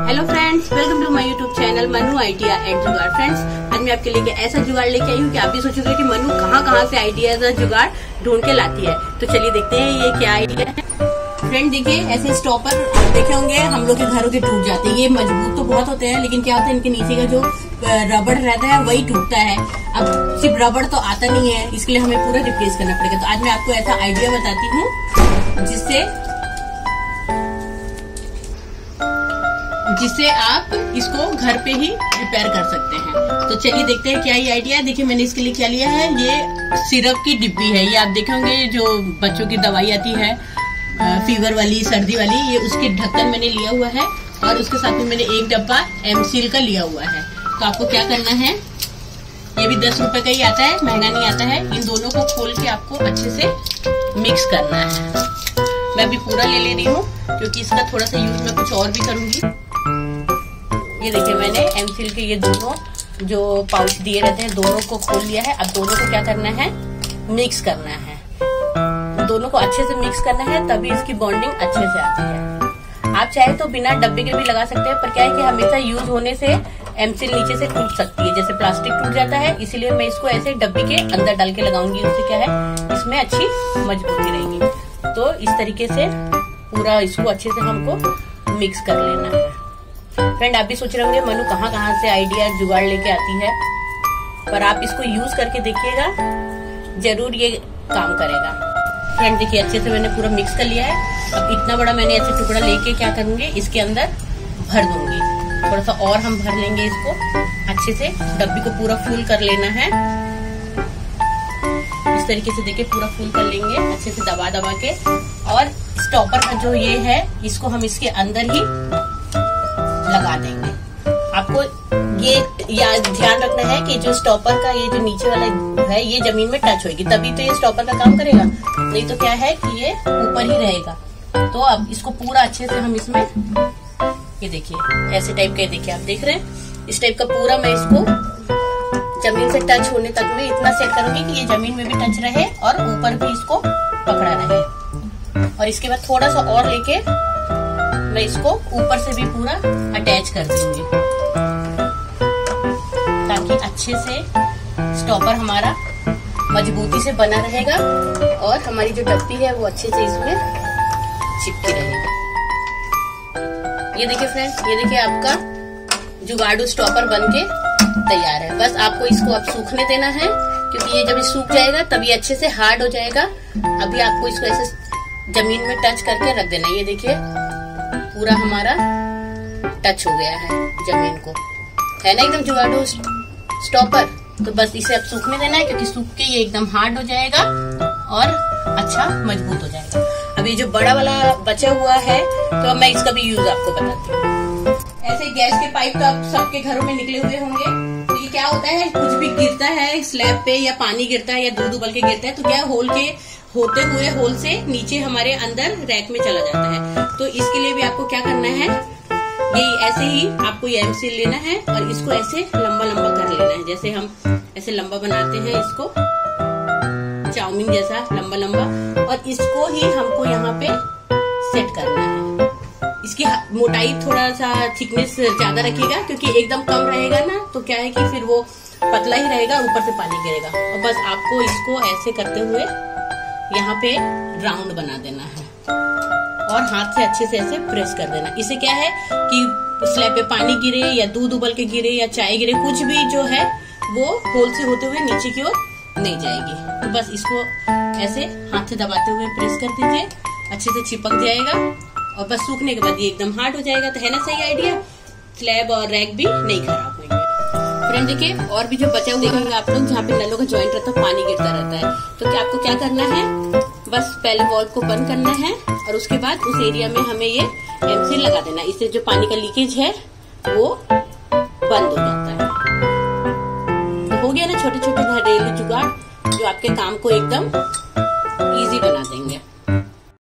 Hello friends, welcome to my YouTube channel Manu idea and jugaad. Friends, आज मैं आपके लिए ऐसा जुगाड़ लेके आई हूँ कि आप भी सोचोगे कि मनु कहाँ से आइडियाज और जुगाड़ ढूंढ के लाती है। तो चलिए देखते हैं ये क्या आइडिया है। फ्रेंड देखिए, ऐसे स्टॉपर देखे होंगे हम लोग के घरों के टूट जाते हैं। ये मजबूत तो बहुत होते हैं, लेकिन क्या होता है इनके नीचे का जो रबड़ रहता है वही टूटता है। अब सिर्फ रबड़ तो आता नहीं है, इसके लिए हमें पूरा रिप्लेस करना पड़ेगा। तो आज मैं आपको ऐसा आइडिया बताती हूँ जिससे आप इसको घर पे ही रिपेयर कर सकते हैं। तो चलिए देखते हैं क्या ये आइडिया है। देखिए मैंने इसके लिए क्या लिया है, ये सिरप की डिब्बी है। ये आप देखेंगे जो बच्चों की दवाई आती है फीवर वाली, सर्दी वाली, ये उसकी ढक्कन मैंने लिया हुआ है और उसके साथ में मैंने एक डब्बा एमसील का लिया हुआ है। तो आपको क्या करना है, ये भी 10 रुपए का ही आता है, महंगा नहीं आता है। इन दोनों को खोल के आपको अच्छे से मिक्स करना है। मैं अभी पूरा ले रही हूँ क्योंकि इसका थोड़ा सा यूज मैं कुछ और भी करूंगी। ये देखिए मैंने एमसील के ये दोनों जो पाउच दिए रहते हैं दोनों को खोल लिया है। अब दोनों को क्या करना है, मिक्स करना है। दोनों को अच्छे से मिक्स करना है, तभी इसकी बॉन्डिंग अच्छे से आती है। आप चाहे तो बिना डब्बे के भी लगा सकते हैं, पर क्या है कि हमेशा यूज होने से एमसील नीचे से टूट सकती है, जैसे प्लास्टिक टूट जाता है। इसीलिए मैं इसको ऐसे डब्बे के अंदर डाल के लगाऊंगी। उससे क्या है, इसमें अच्छी मजबूती रहेगी। तो इस तरीके से पूरा इसको अच्छे से हमको मिक्स कर लेना है। फ्रेंड, आप भी सोच रहे होंगे मनु कहाँ से आइडिया जुगाड़ लेके आती है, पर आप इसको यूज करके देखिएगा, जरूर ये काम करेगा। फ्रेंड देखिए, अच्छे से मैंने पूरा मिक्स कर लिया है। अब इतना बड़ा मैंने ऐसे टुकड़ा लेके क्या करूंगी, इसके अंदर भर दूंगी। थोड़ा सा और हम भर लेंगे इसको अच्छे से। डब्बी को पूरा फुल कर लेना है इस तरीके से। देखिए पूरा फुल कर लेंगे अच्छे से दबा के। और स्टॉपर का जो ये है, इसको हम इसके अंदर ही लगा देंगे। आपको ये याद ध्यान रखना है कि जो स्टॉपर का ये जो नीचे वाला है ये जमीन में टच होगी, तभी तो ये स्टॉपर का काम करेगा। नहीं तो क्या है कि ये ऊपर ही रहेगा। तो अब इसको पूरा अच्छे से हम इसमें, ये देखिए ऐसे टाइप का, देखिए आप देख रहे हैं इस टाइप का पूरा मैं इसको जमीन से टच होने तक में इतना सेट करूंगी कि ये जमीन में भी टच रहे और ऊपर भी इसको पकड़ा रहे। और इसके बाद थोड़ा सा और लेके मैं इसको ऊपर से भी पूरा अटैच कर दूंगी, ताकि अच्छे से स्टॉपर हमारा मजबूती से बना रहेगा और हमारी जो डब्बी है वो अच्छे से इसमें चिपकी रहेगी। ये देखिए फ्रेंड्स, ये देखिए आपका जुगाड़ू स्टॉपर बनके तैयार है। बस आपको इसको अब सूखने देना है, क्योंकि ये जब सूख जाएगा तब ये अच्छे से हार्ड हो जाएगा। अभी आपको इसको ऐसे जमीन में टच करके रख देना। ये देखिए पूरा हमारा टच हो गया है जमीन को, है ना एकदम जुगाड़ू स्टॉपर। तो बस इसे अब सूखने देना है, क्योंकि सूख के ये एकदम हार्ड हो जाएगा और अच्छा मजबूत हो जाएगा। अब ये जो बड़ा वाला बचा हुआ है, तो मैं इसका भी यूज आपको बताती हूँ। ऐसे गैस के पाइप तो आप सबके घरों में निकले हुए होंगे। तो ये क्या होता है, कुछ भी गिरता है स्लैब पे, या पानी गिरता है या दूध उबल के गिरता है, तो क्या होल के होते हुए होल से नीचे हमारे अंदर रैक में चला जाता है। तो इसके लिए भी आपको क्या करना है, ये ऐसे ही आपको ये एमसील लेना है और इसको ऐसे लंबा लंबा कर लेना है। जैसे हम ऐसे लंबा बनाते हैं इसको, चाउमीन जैसा लंबा लंबा, और इसको ही हमको यहाँ पे सेट करना है। इसकी मोटाई थोड़ा सा थिकनेस ज्यादा रखिएगा, क्योंकि एकदम कम रहेगा ना तो क्या है कि फिर वो पतला ही रहेगा, ऊपर से पानी गिरेगा। और बस आपको इसको ऐसे करते हुए यहाँ पे राउंड बना देना है और हाथ से अच्छे से ऐसे प्रेस कर देना। इससे क्या है कि स्लैब पे पानी गिरे या दूध उबल के गिरे या चाय गिरे, कुछ भी जो है वो होल से होते हुए नीचे की ओर नहीं जाएगी। तो बस इसको ऐसे हाथ से दबाते हुए प्रेस कर दीजिए, अच्छे से चिपक जाएगा और बस सूखने के बाद ये एकदम हार्ड हो जाएगा। तो है ना सही आइडिया, स्लैब और रैक भी नहीं खराब होंगे। फ्रेंड देखिए, और भी जो बचा हुआ देखेंगे आप लोग, जहाँ पे नलों का जॉइंट रहता है, पानी गिरता रहता है। तो क्या आपको क्या करना है, बस पहले वॉल्व को बंद करना है और उसके बाद उस एरिया में हमें ये एमसील लगा देना। इससे जो पानी का लीकेज है वो बंद हो जाता है। तो हो गया ना छोटे छोटे घरेलू जुगाड़ जो आपके काम को एकदम इजी बना देंगे।